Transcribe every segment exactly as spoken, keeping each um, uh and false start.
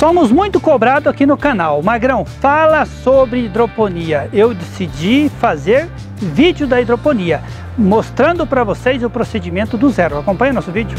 Somos muito cobrados aqui no canal. Magrão, fala sobre hidroponia. Eu decidi fazer vídeo da hidroponia, mostrando para vocês o procedimento do zero. Acompanhe o nosso vídeo.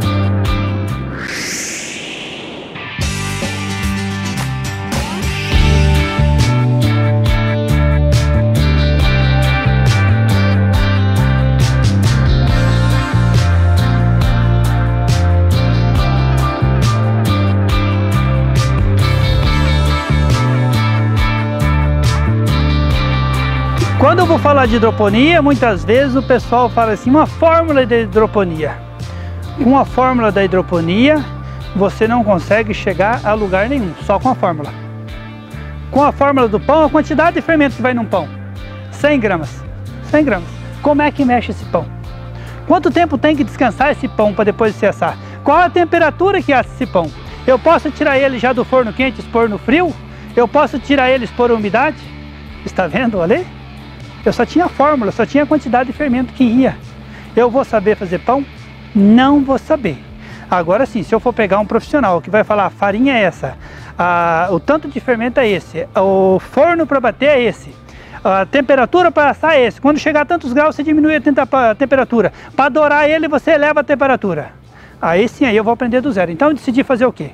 Quando eu vou falar de hidroponia, muitas vezes o pessoal fala assim, uma fórmula de hidroponia. Com a fórmula da hidroponia, você não consegue chegar a lugar nenhum, só com a fórmula. Com a fórmula do pão, a quantidade de fermento que vai num pão, cem gramas. cem gramas. Como é que mexe esse pão? Quanto tempo tem que descansar esse pão para depois se assar? Qual a temperatura que assa esse pão? Eu posso tirar ele já do forno quente e expor no frio? Eu posso tirar ele e expor a umidade? Está vendo ali? Eu só tinha a fórmula, só tinha a quantidade de fermento que ia. Eu vou saber fazer pão? Não vou saber. Agora sim, se eu for pegar um profissional que vai falar, a farinha é essa, a, o tanto de fermento é esse, o forno para bater é esse, a temperatura para assar é esse, quando chegar a tantos graus você diminui a temperatura, para dourar ele você eleva a temperatura. Aí sim, aí eu vou aprender do zero. Então eu decidi fazer o quê?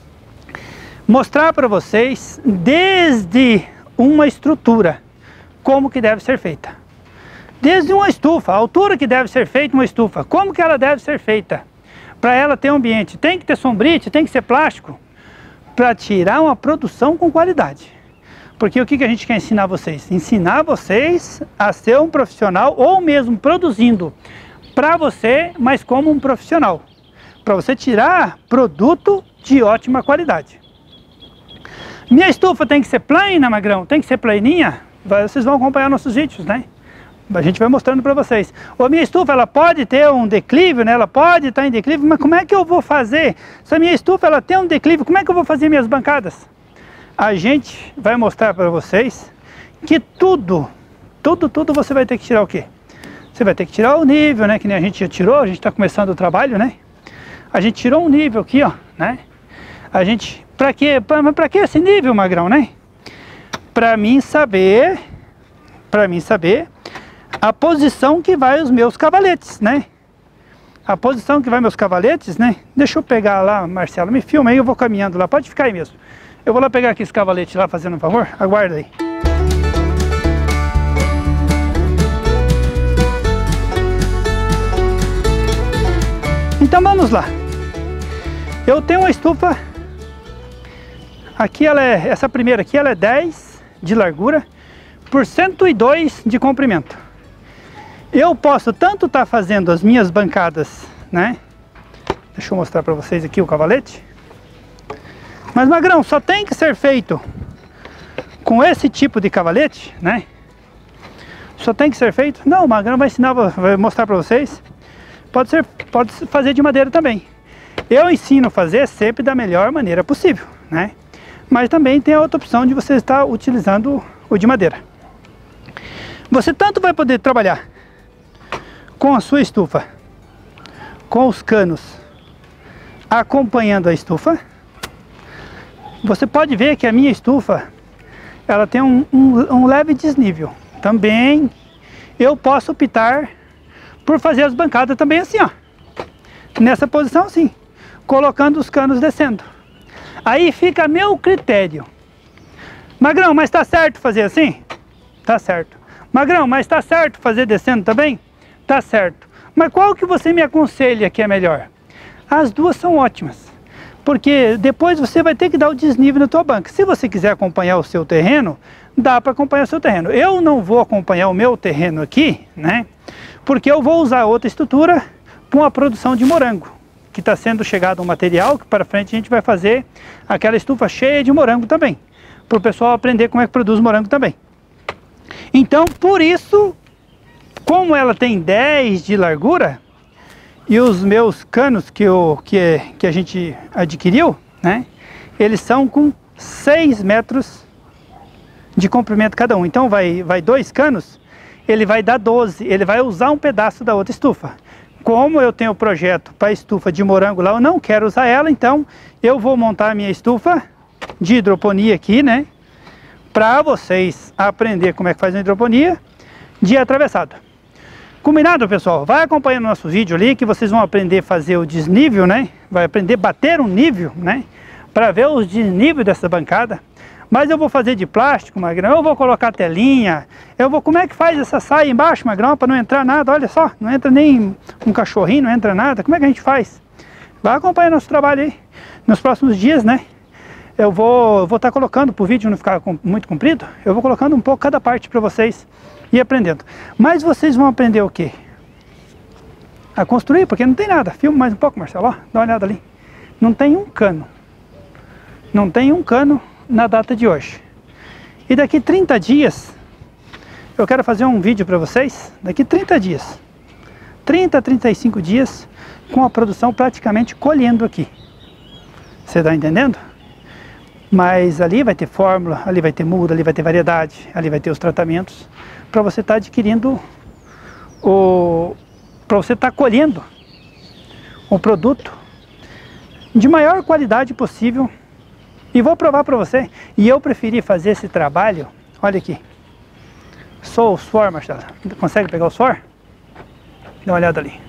Mostrar para vocês desde uma estrutura, como que deve ser feita. Desde uma estufa, a altura que deve ser feita uma estufa, como que ela deve ser feita. Para ela ter um ambiente, tem que ter sombrite, tem que ser plástico, para tirar uma produção com qualidade. Porque o que, que a gente quer ensinar vocês? Ensinar vocês a ser um profissional, ou mesmo produzindo para você, mas como um profissional. Para você tirar produto de ótima qualidade. Minha estufa tem que ser plana, Magrão? Tem que ser planinha? Vocês vão acompanhar nossos vídeos, né? A gente vai mostrando para vocês. A minha estufa, ela pode ter um declive, né? Ela pode estar em declive, mas como é que eu vou fazer? Se a minha estufa ela tem um declive, como é que eu vou fazer minhas bancadas? A gente vai mostrar para vocês que tudo, tudo, tudo você vai ter que tirar o quê? Você vai ter que tirar o nível, né? Que nem a gente já tirou, a gente está começando o trabalho, né? A gente tirou um nível aqui, ó, né? A gente, para quê? Para que esse nível, Magrão, né? Para mim saber, para mim saber a posição que vai os meus cavaletes, né? A posição que vai meus cavaletes, né? Deixa eu pegar lá, Marcelo, me filma aí, eu vou caminhando lá, pode ficar aí mesmo. Eu vou lá pegar aqui esse cavalete lá, fazendo um favor, aguarda aí. Então vamos lá. Eu tenho uma estufa, aqui ela é, essa primeira aqui ela é dez de largura por cento e dois de comprimento. Eu posso tanto estar tá fazendo as minhas bancadas, né? Deixa eu mostrar para vocês aqui o cavalete. Mas, Magrão, só tem que ser feito com esse tipo de cavalete, né? Só tem que ser feito. Não, o Magrão vai ensinar, vai mostrar para vocês. Pode ser, pode fazer de madeira também. Eu ensino a fazer sempre da melhor maneira possível, né? Mas também tem a outra opção de você estar utilizando o de madeira. Você tanto vai poder trabalhar com a sua estufa, com os canos acompanhando a estufa. Você pode ver que a minha estufa, ela tem um, um, um leve desnível. Também eu posso optar por fazer as bancadas também assim, ó. Nessa posição assim, colocando os canos descendo. Aí fica a meu critério. Magrão, mas tá certo fazer assim? Tá certo. Magrão, mas tá certo fazer descendo também? Tá certo. Mas qual que você me aconselha que é melhor? As duas são ótimas. Porque depois você vai ter que dar o desnível na tua banca. Se você quiser acompanhar o seu terreno, dá para acompanhar o seu terreno. Eu não vou acompanhar o meu terreno aqui, né? Porque eu vou usar outra estrutura para uma produção de morango. Que está sendo chegado um material que para frente a gente vai fazer aquela estufa cheia de morango também, para o pessoal aprender como é que produz morango também. Então, por isso, como ela tem dez de largura e os meus canos que, eu, que, que a gente adquiriu, né, eles são com seis metros de comprimento cada um. Então vai, vai dois canos, ele vai dar doze, ele vai usar um pedaço da outra estufa. Como eu tenho o projeto para a estufa de morango lá, eu não quero usar ela, então eu vou montar a minha estufa de hidroponia aqui, né? Para vocês aprender como é que faz a hidroponia de atravessado. Combinado, pessoal? Vai acompanhando o nosso vídeo ali que vocês vão aprender a fazer o desnível, né? Vai aprender a bater um nível, né? Para ver os desníveis dessa bancada. Mas eu vou fazer de plástico, Magrão, eu vou colocar telinha, eu vou... Como é que faz essa saia embaixo, Magrão, para não entrar nada? Olha só, não entra nem um cachorrinho, não entra nada. Como é que a gente faz? Vai acompanhar nosso trabalho aí. Nos próximos dias, né? Eu vou vou estar colocando, para o vídeo não ficar muito comprido, eu vou colocando um pouco cada parte para vocês ir aprendendo. Mas vocês vão aprender o quê? A construir, porque não tem nada. Filma mais um pouco, Marcelo, ó, dá uma olhada ali. Não tem um cano. Não tem um cano na data de hoje. E daqui trinta dias, eu quero fazer um vídeo para vocês, daqui trinta dias, trinta a trinta e cinco dias, com a produção praticamente colhendo aqui. Você está entendendo? Mas ali vai ter fórmula, ali vai ter muda, ali vai ter variedade, ali vai ter os tratamentos, para você estar tá adquirindo, o para você estar tá colhendo o produto de maior qualidade possível. E vou provar para você. E eu preferi fazer esse trabalho. Olha aqui. Sou o suor, Marcelo. Consegue pegar o suor? Dá uma olhada ali.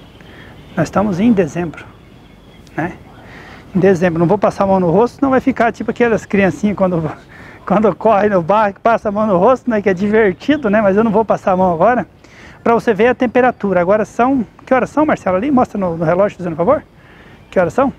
Nós estamos em dezembro, né? Em dezembro. Não vou passar a mão no rosto, senão vai ficar tipo aquelas criancinhas quando, quando corre no barco, passa a mão no rosto, né? Que é divertido, né? Mas eu não vou passar a mão agora. Para você ver a temperatura. Agora são... Que horas são, Marcelo? Ali? Mostra no, no relógio, fazendo um favor. Que horas são?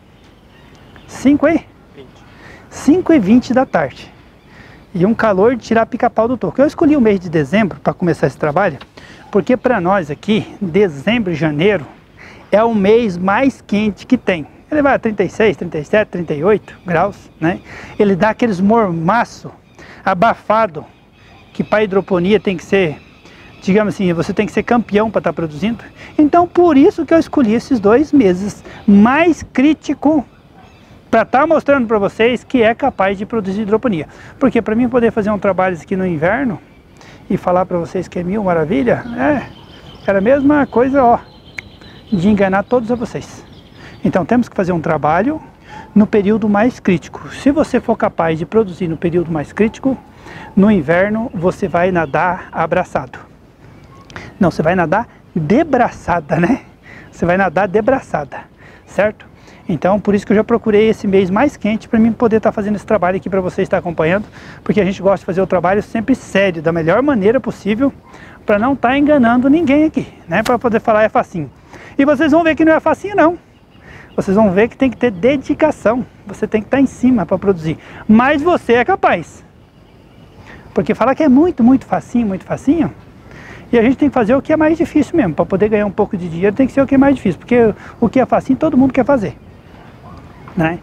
cinco aí? cinco e vinte da tarde. E um calor de tirar pica-pau do toco. Eu escolhi o mês de dezembro para começar esse trabalho, porque para nós aqui, dezembro e janeiro é o mês mais quente que tem. Ele vai a trinta e seis, trinta e sete, trinta e oito graus, né? Ele dá aqueles mormaço abafado, que para hidroponia tem que ser, digamos assim, você tem que ser campeão para estar produzindo. Então por isso que eu escolhi esses dois meses mais crítico para estar tá mostrando para vocês que é capaz de produzir hidroponia. Porque para mim poder fazer um trabalho aqui no inverno e falar para vocês que é mil maravilha, é, era a mesma coisa, ó, de enganar todos vocês. Então temos que fazer um trabalho no período mais crítico. Se você for capaz de produzir no período mais crítico, no inverno você vai nadar abraçado. Não, você vai nadar debraçada, né? Você vai nadar debraçada, certo? Então, por isso que eu já procurei esse mês mais quente para mim poder estar tá fazendo esse trabalho aqui para vocês estar acompanhando, porque a gente gosta de fazer o trabalho sempre sério, da melhor maneira possível, para não estar tá enganando ninguém aqui, né? Para poder falar é facinho. E vocês vão ver que não é facinho não. Vocês vão ver que tem que ter dedicação, você tem que estar tá em cima para produzir. Mas você é capaz. Porque falar que é muito, muito facinho, muito facinho, e a gente tem que fazer o que é mais difícil mesmo. Para poder ganhar um pouco de dinheiro tem que ser o que é mais difícil, porque o que é facinho todo mundo quer fazer, né?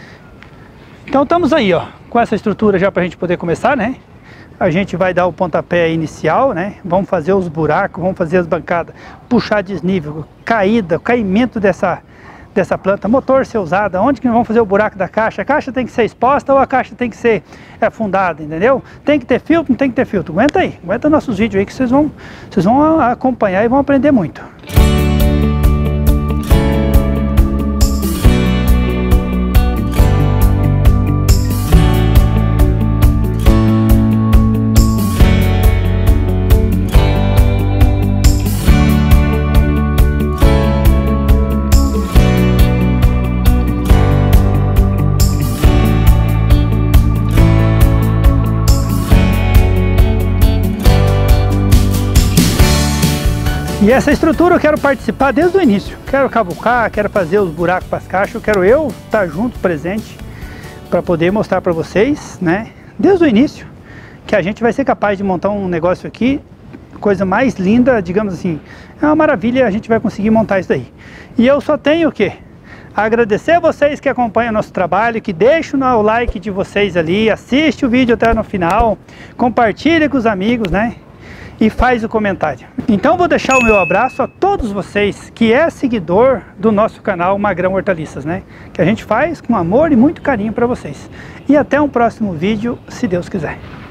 Então estamos aí, ó, com essa estrutura já para a gente poder começar, né? A gente vai dar o pontapé inicial, né? Vamos fazer os buracos, vamos fazer as bancadas, puxar desnível, caída, caimento dessa, dessa planta, motor ser usado, onde que nós vamos fazer o buraco da caixa? A caixa tem que ser exposta ou a caixa tem que ser é, fundada, entendeu? Tem que ter filtro, não tem que ter filtro. Aguenta aí, aguenta nossos vídeos aí que vocês vão, vocês vão acompanhar e vão aprender muito. E essa estrutura eu quero participar desde o início. Quero cavucar, quero fazer os buracos para as caixas. Eu quero eu estar junto, presente, para poder mostrar para vocês, né, desde o início, que a gente vai ser capaz de montar um negócio aqui, coisa mais linda, digamos assim. É uma maravilha, a gente vai conseguir montar isso daí. E eu só tenho o quê? Agradecer a vocês que acompanham o nosso trabalho, que deixam o like de vocês ali, assiste o vídeo até no final, compartilha com os amigos, né? E faz o comentário. Então vou deixar o meu abraço a todos vocês que é seguidor do nosso canal Magrão Hortaliças, né? Que a gente faz com amor e muito carinho para vocês. E até um próximo vídeo, se Deus quiser.